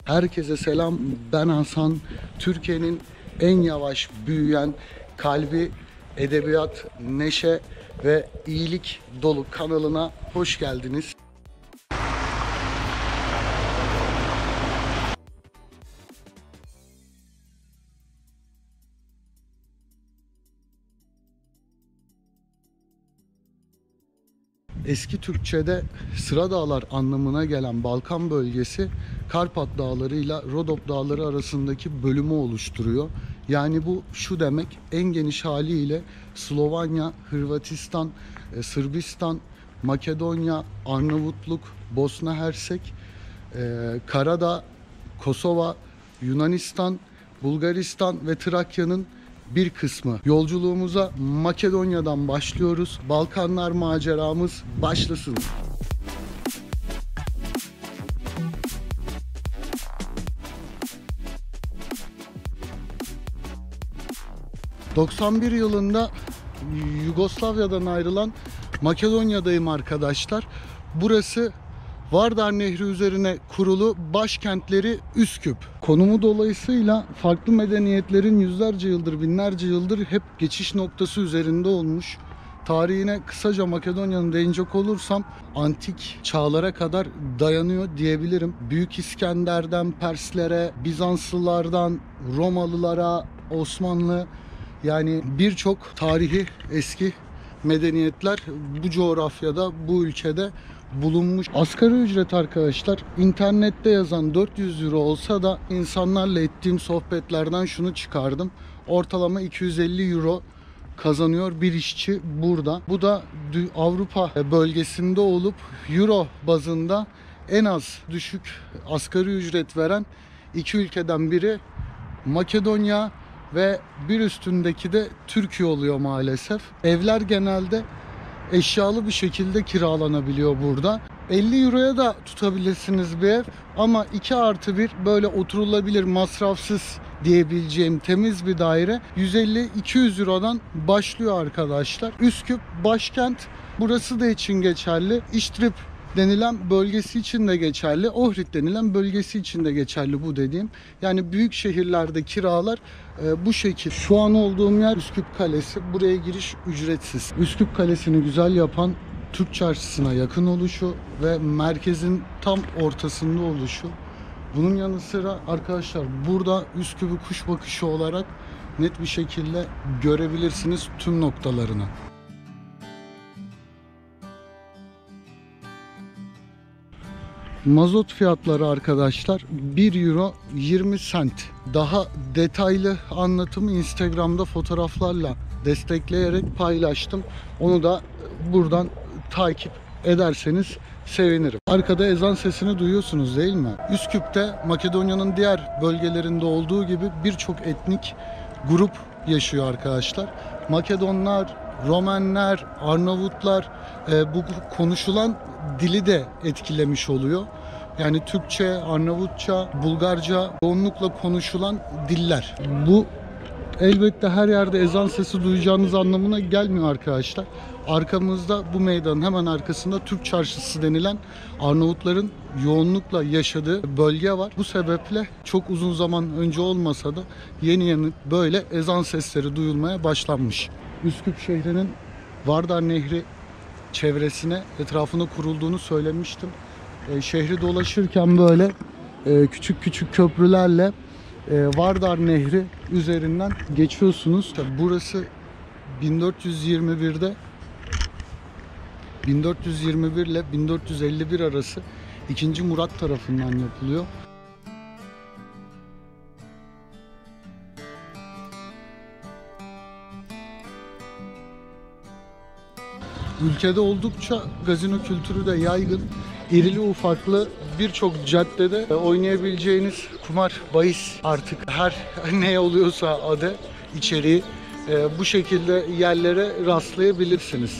Herkese selam, ben Hasan. Türkiye'nin en yavaş büyüyen, kalbi edebiyat, neşe ve iyilik dolu kanalına hoş geldiniz. Eski Türkçe'de Sıra Dağlar anlamına gelen Balkan bölgesi Karpat Dağları ile Rodop Dağları arasındaki bölümü oluşturuyor. Yani bu şu demek, en geniş haliyle Slovanya, Hırvatistan, Sırbistan, Makedonya, Arnavutluk, Bosna Hersek, Karadağ, Kosova, Yunanistan, Bulgaristan ve Trakya'nın bir kısmı. Yolculuğumuza Makedonya'dan başlıyoruz. Balkanlar maceramız başlasın. ...91 yılında Yugoslavya'dan ayrılan Makedonya'dayım arkadaşlar. Burası Vardar Nehri üzerine kurulu başkentleri Üsküp. Konumu dolayısıyla farklı medeniyetlerin yüzlerce yıldır, binlerce yıldır hep geçiş noktası üzerinde olmuş. Tarihine kısaca Makedonya'nın değinecek olursam antik çağlara kadar dayanıyor diyebilirim. Büyük İskender'den Perslere, Bizanslılardan Romalılara, Osmanlı, yani birçok tarihi eski medeniyetler bu coğrafyada, bu ülkede bulunmuş. Asgari ücret arkadaşlar internette yazan 400 euro olsa da insanlarla ettiğim sohbetlerden şunu çıkardım. Ortalama 250 euro kazanıyor bir işçi burada. Bu da Avrupa bölgesinde olup euro bazında en az düşük asgari ücret veren iki ülkeden biri Makedonya ve bir üstündeki de Türkiye oluyor maalesef. Evler genelde eşyalı bir şekilde kiralanabiliyor burada. 50 euroya da tutabilirsiniz bir ev ama 2+1 böyle oturulabilir, masrafsız diyebileceğim temiz bir daire 150-200 eurodan başlıyor arkadaşlar. Üsküp başkent, burası da için geçerli. İştrip denilen bölgesi için de geçerli. Ohrid denilen bölgesi için de geçerli bu dediğim. Yani büyük şehirlerde kiralar bu şekil. Şu an olduğum yer Üsküp Kalesi. Buraya giriş ücretsiz. Üsküp Kalesi'ni güzel yapan Türk Çarşısı'na yakın oluşu ve merkezin tam ortasında oluşu. Bunun yanı sıra arkadaşlar burada Üsküp'ü kuş bakışı olarak net bir şekilde görebilirsiniz tüm noktalarını. Mazot fiyatları arkadaşlar 1 euro 20 cent. Daha detaylı anlatımı Instagram'da fotoğraflarla destekleyerek paylaştım. Onu da buradan takip ederseniz sevinirim. Arkada ezan sesini duyuyorsunuz değil mi? Üsküp'te Makedonya'nın diğer bölgelerinde olduğu gibi birçok etnik grup yaşıyor arkadaşlar. Makedonlar, Romenler, Arnavutlar, bu konuşulan dili de etkilemiş oluyor. Yani Türkçe, Arnavutça, Bulgarca çoğunlukla konuşulan diller. Bu elbette her yerde ezan sesi duyacağınız anlamına gelmiyor arkadaşlar. Arkamızda bu meydanın hemen arkasında Türk Çarşısı denilen Arnavutların yoğunlukla yaşadığı bölge var. Bu sebeple çok uzun zaman önce olmasa da yeni böyle ezan sesleri duyulmaya başlanmış. Üsküp şehrinin Vardar Nehri çevresine, etrafına kurulduğunu söylemiştim. Şehri dolaşırken böyle küçük küçük köprülerle Vardar Nehri üzerinden geçiyorsunuz. Burası 1421'de 1421 ile 1451 arası 2. Murat tarafından yapılıyor. Ülkede oldukça gazino kültürü de yaygın. İrili ufaklı birçok caddede oynayabileceğiniz kumar, bahis, artık her ne oluyorsa adı, içeriği bu şekilde yerlere rastlayabilirsiniz.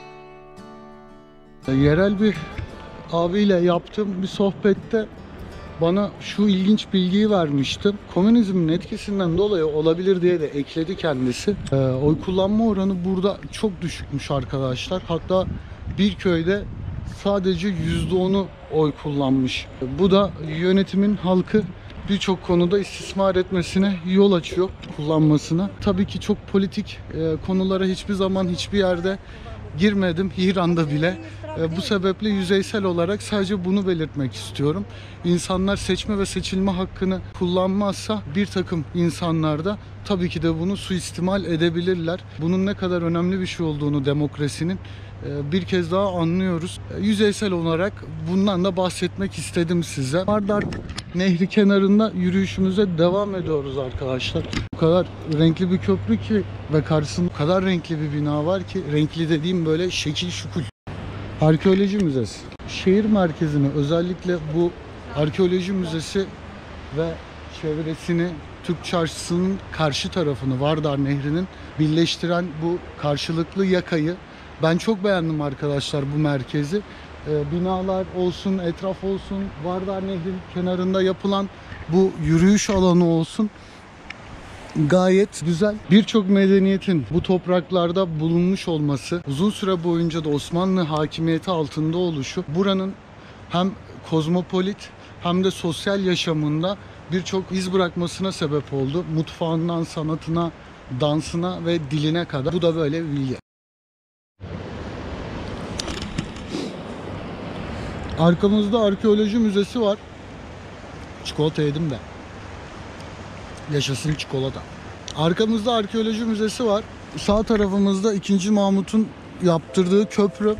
Yerel bir abiyle yaptığım bir sohbette bana şu ilginç bilgiyi vermişti. Komünizmin etkisinden dolayı olabilir diye de ekledi kendisi. Oy kullanma oranı burada çok düşükmüş arkadaşlar. Hatta bir köyde sadece %10'u oy kullanmış. Bu da yönetimin halkı birçok konuda istismar etmesine yol açıyor, kullanmasına. Tabii ki çok politik konulara hiçbir zaman hiçbir yerde girmedim, İran'da bile. Bu sebeple yüzeysel olarak sadece bunu belirtmek istiyorum. İnsanlar seçme ve seçilme hakkını kullanmazsa bir takım insanlar da tabii ki de bunu suistimal edebilirler. Bunun ne kadar önemli bir şey olduğunu demokrasinin bir kez daha anlıyoruz. Yüzeysel olarak bundan da bahsetmek istedim size. Vardar Nehri kenarında yürüyüşümüze devam ediyoruz arkadaşlar. Bu kadar renkli bir köprü ki ve karşısında o kadar renkli bir bina var ki, renkli dediğim böyle şekil şukul. Arkeoloji Müzesi. Şehir merkezini, özellikle bu Arkeoloji Müzesi ve çevresini, Türk Çarşısı'nın karşı tarafını, Vardar Nehri'nin birleştiren bu karşılıklı yakayı ben çok beğendim arkadaşlar, bu merkezi. Binalar olsun, etraf olsun, Vardar Nehri kenarında yapılan bu yürüyüş alanı olsun. Gayet güzel. Birçok medeniyetin bu topraklarda bulunmuş olması, uzun süre boyunca da Osmanlı hakimiyeti altında oluşu, buranın hem kozmopolit hem de sosyal yaşamında birçok iz bırakmasına sebep oldu. Mutfağından sanatına, dansına ve diline kadar. Bu da böyle bir bilgi. Arkamızda Arkeoloji Müzesi var. Çikolata yedim de. Yaşasın çikolata. Arkamızda Arkeoloji Müzesi var. Sağ tarafımızda 2. Mahmut'un yaptırdığı köprü.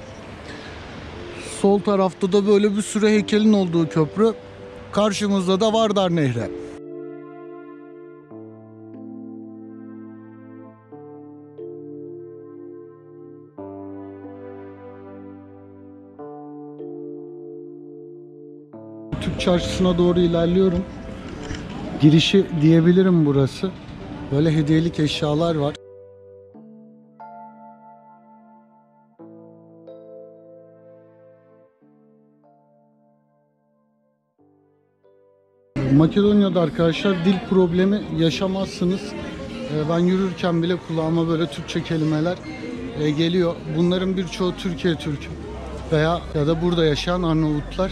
Sol tarafta da böyle bir sürü heykelin olduğu köprü. Karşımızda da Vardar Nehri. Türk Çarşısı'na doğru ilerliyorum. Girişi diyebilirim burası. Böyle hediyelik eşyalar var. Makedonya'da arkadaşlar dil problemi yaşamazsınız. Ben yürürken bile kulağıma böyle Türkçe kelimeler geliyor. Bunların birçoğu Türkiye Türk veya ya da burada yaşayan Arnavutlar.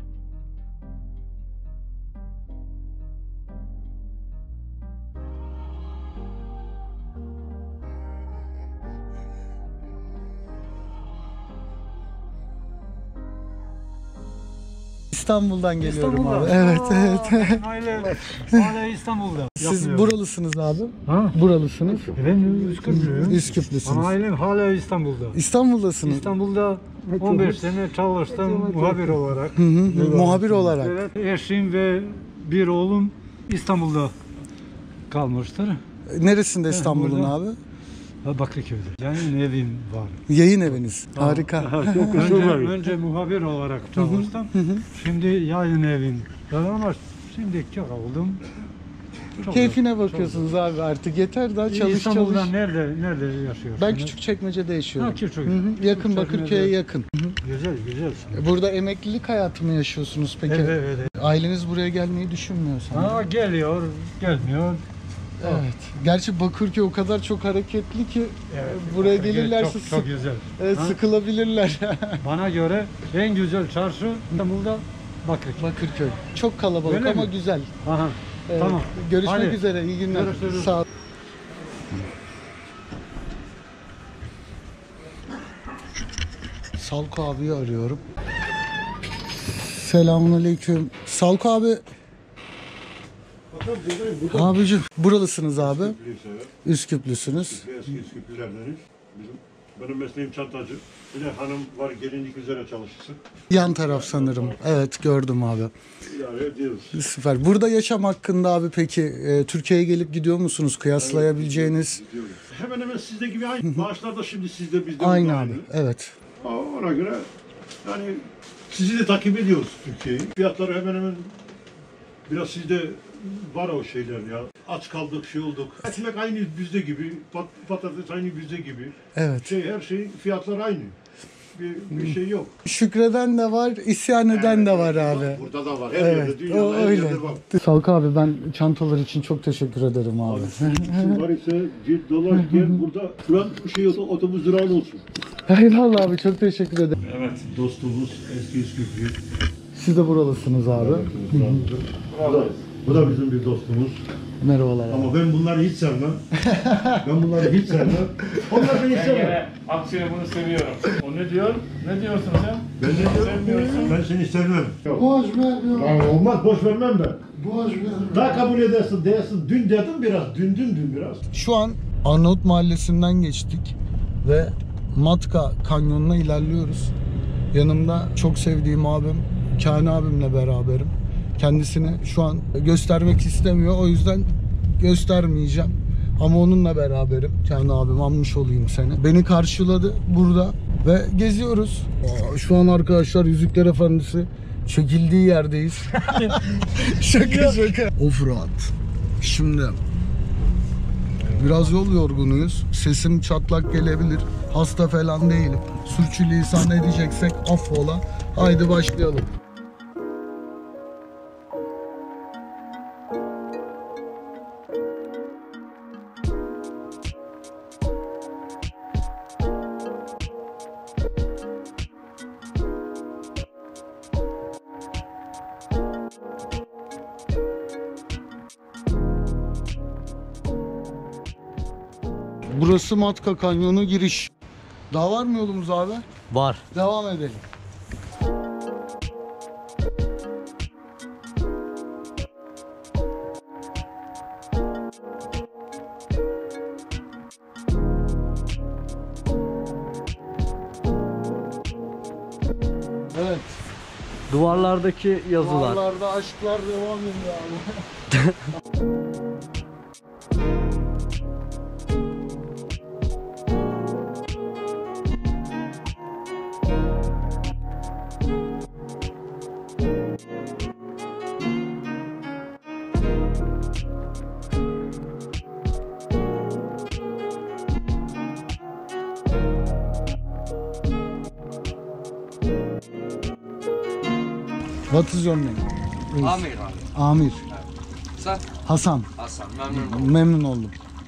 İstanbul'dan geliyorum abi. Evet, evet. Hala İstanbul'da. Siz buralısınız abi. Ha? Buralısınız. Ben Üsküplüyüm. Üsküplüsünüz. Ailem hala İstanbul'da. İstanbul'dasınız. İstanbul'da 15 sene çalıştım muhabir olarak. Muhabir olarak. Evet, eşim ve bir oğlum İstanbul'da kalmıştır. Neresinde İstanbul'un burada. abi? Bakırköy'de. Yani evim var. Yayın eviniz. Harika. Önce muhabir olarak çalıştım. Şimdi yayın evim. Ama şimdi çok oldum. Çok Keyfine bakıyorsunuz abi artık. Yeter daha çalış İstanbul'da çalış. nerede yaşıyorsunuz? Ben Küçükçekmece'de yaşıyorum. Ha, Küçük. Yakın, Bakırköy'e yakın. Güzel. Burada emeklilik hayatı mı yaşıyorsunuz peki? Evet. Aileniz buraya gelmeyi düşünmüyor sanırım. Ha, gelmiyor. Evet. Gerçi Bakırköy o kadar çok hareketli ki buraya Bakırköy gelirlerse çok güzel. Ha? sıkılabilirler. Bana göre en güzel çarşı İstanbul'da Bakırköy. Bakırköy. Çok kalabalık Öyle ama mi? güzel. Aha. Evet. Tamam. Görüşmek Hadi. üzere. İyi günler. Görüşürüz. Sağ ol. Salko abiyi arıyorum. Selamünaleyküm. Salko abi. Abicim buralısınız abi. Üsküplüsünüz. Eski Üsküplülerdeniz. Benim mesleğim çantacı. Bir de hanım var, gelinlik üzere çalışırsın. Yan taraf sanırım. Evet gördüm abi. İdare ediyoruz. Süper. Burada yaşam hakkında abi peki Türkiye'ye gelip gidiyor musunuz? Kıyaslayabileceğiniz. Gidiyoruz. Hemen hemen sizde gibi aynı. Maaşlar da şimdi sizde bizde. Aynı burada abi. Evet. Ona göre yani sizi de takip ediyoruz Türkiye'yi. Fiyatları hemen hemen biraz sizde var o şeyler ya. Aç kaldık, şey olduk. Ekmek aynı bizde gibi, patates aynı bizde gibi. Evet. Her şey fiyatlar aynı. bir şey yok. Şükreden de var, isyan eden de var abi. Burada da var. Her Evet, yerde, dünyada her öyle. yerde var. Salk abi ben çantalar için çok teşekkür ederim abi. Şu var ise $1 gel burada. Şu an bu şey olsa otobüs durağın olsun. Eyvallah abi çok teşekkür ederim. Evet. Dostumuz eski Üsküplü. Siz de buralısınız abi. Bu da bizim bir dostumuz. Merhabalar abi. Ama ben bunları hiç sevmem. Ben bunları hiç sevmem. Onlar beni Ben sevmem. yine aksine bunu seviyorum. O ne diyor? Ne diyorsun sen? Ben ne diyorum? Sevmiyorsun. Ben seni sevmem. Boş ver. Lan olmaz, boş vermem ben. Boş ver. Daha kabul edersin, değilsin. Dün dedim biraz, dün biraz. Şu an Arnavut Mahallesi'nden geçtik ve Matka Kanyonu'na ilerliyoruz. Yanımda çok sevdiğim abim, Kani abimle beraberim. Kendisini şu an göstermek istemiyor, o yüzden göstermeyeceğim. Ama onunla beraberim. Kani abim, anmış olayım seni. Beni karşıladı burada ve geziyoruz. Şu an arkadaşlar Yüzükler Efendisi çekildiği yerdeyiz. Şaka. Offroad. Şimdi biraz yol yorgunuyuz. Sesim çatlak gelebilir. Hasta falan değilim. Sürçülisan edeceksek affola. Haydi başlayalım. Burası Matka Kanyonu giriş. Daha var mı yolumuz abi? Var. Devam edelim. Evet. Duvarlardaki yazılar. Duvarlarda aşklar devam ediyor abi. What is your name? Amir abi. Amir. Sen? Hasan. Hasan, memnun oldum. Memnun oldum.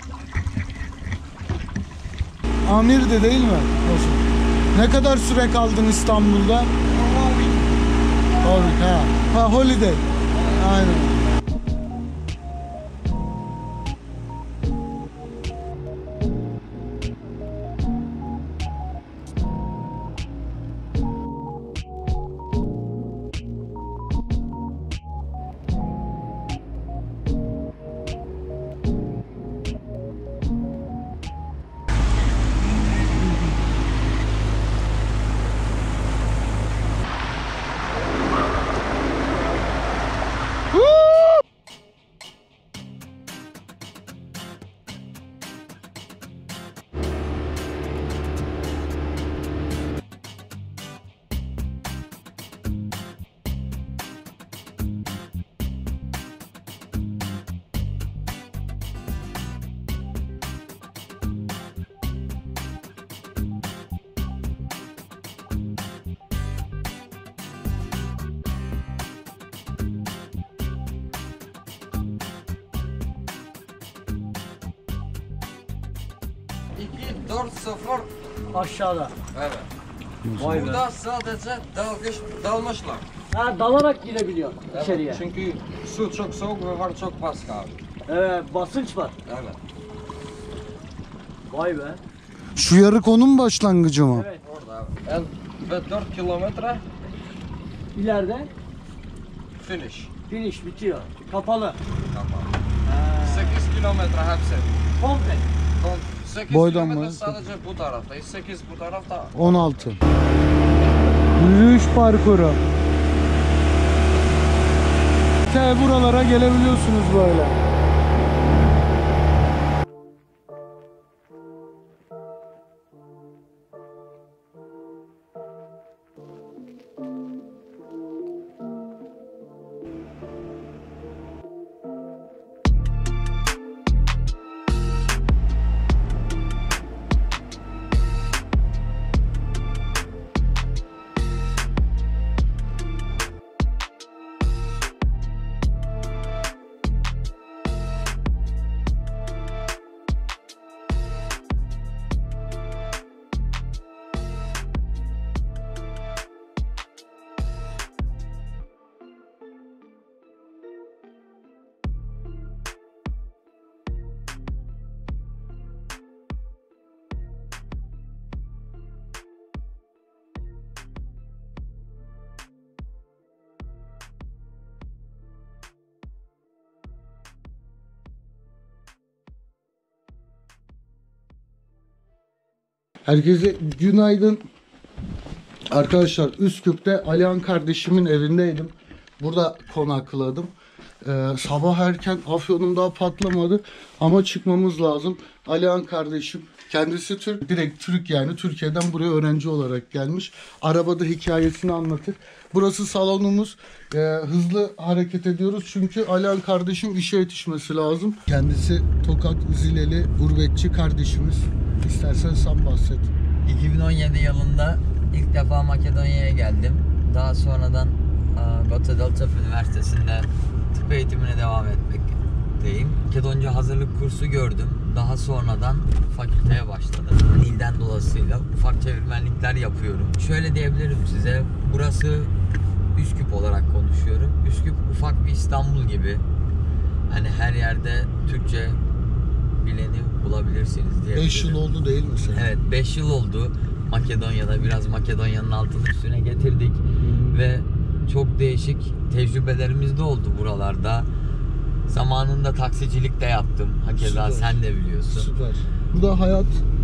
Amir de değil mi? Olsun. Ne kadar süre kaldın İstanbul'da? Ha, holiday. Aynen. İki, 4-0. Aşağıda. Evet. Vay be. Burada sadece dalmışlar. Ha, dalarak girebiliyor içeriye. Evet, çünkü su çok soğuk ve var çok baskı abi. Evet, basınç var. Evet. Vay be. Şu yarık onun başlangıcı mı? Evet. Orada abi. Ve 4 kilometre İleride finish. finish bitiyor. Kapalı. Tamam. 8 kilometre hepsi. Komple. 8 Boydan kilometre mı? sadece bu tarafta. 8 bu tarafta. 16. Yürüyüş parkuru. Buralara gelebiliyorsunuz böyle. Herkese günaydın. Arkadaşlar Üsküp'te Alihan kardeşimin evindeydim. Burada konakladım. Sabah erken afyonum daha patlamadı ama çıkmamız lazım. Alihan kardeşim kendisi Türk, direkt Türk yani Türkiye'den buraya öğrenci olarak gelmiş. Arabada hikayesini anlatır. Burası salonumuz. Hızlı hareket ediyoruz çünkü Alihan kardeşim işe yetişmesi lazım. Kendisi Tokat Zileli gurbetçi kardeşimiz. İstersen sen bahset. 2017 yılında ilk defa Makedonya'ya geldim. Daha sonradan Batı Delta Üniversitesi'nde tıp eğitimine devam etmekteyim. Makedonca hazırlık kursu gördüm. Daha sonradan fakülteye başladım. Dilden dolayısıyla ufak çevirmenlikler yapıyorum. Şöyle diyebilirim size, burası Üsküp olarak konuşuyorum. Üsküp ufak bir İstanbul gibi. Hani her yerde Türkçe bileni bulabilirsiniz diyebilirim. 5 yıl oldu değil mi sen? Evet, 5 yıl oldu Makedonya'da. Biraz Makedonya'nın altını üstüne getirdik. Ve çok değişik tecrübelerimiz de oldu buralarda. Zamanında taksicilik de yaptım. Hakeza Süper. sen de biliyorsun. Süper. Burada hayat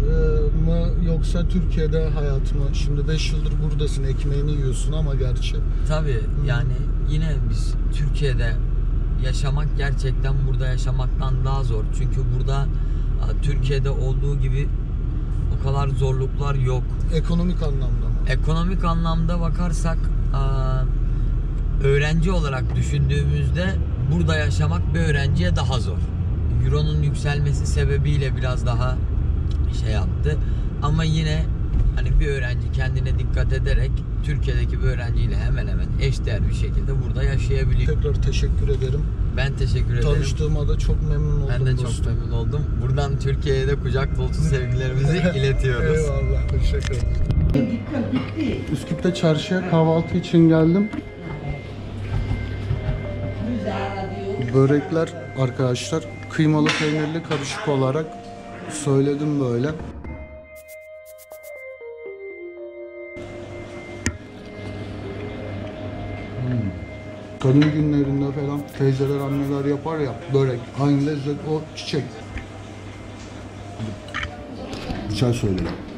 mı yoksa Türkiye'de hayat mı? Şimdi 5 yıldır buradasın, ekmeğini yiyorsun ama gerçi. Tabii yani yine biz Türkiye'de yaşamak gerçekten burada yaşamaktan daha zor. Çünkü burada Türkiye'de olduğu gibi o kadar zorluklar yok. Ekonomik anlamda mı? Ekonomik anlamda bakarsak öğrenci olarak düşündüğümüzde burada yaşamak bir öğrenciye daha zor. Euro'nun yükselmesi sebebiyle biraz daha şey yaptı. Ama yine hani bir öğrenci kendine dikkat ederek Türkiye'deki bir öğrenciyle hemen hemen eşdeğer bir şekilde burada yaşayabiliyor. Tekrar teşekkür ederim. Ben teşekkür ederim. Tanıştığıma da çok memnun oldum. Ben de çok dostum. memnun oldum. Buradan Türkiye'ye de kucak dolusu sevgilerimizi iletiyoruz. Eyvallah. Teşekkür ederim. Üsküp'te çarşıya kahvaltı için geldim. Börekler arkadaşlar kıymalı peynirli karışık olarak söyledim böyle. Kadın günlerinde falan teyzeler anneler yapar ya börek. Aynı lezzet o çiçek. Güzel söyledim.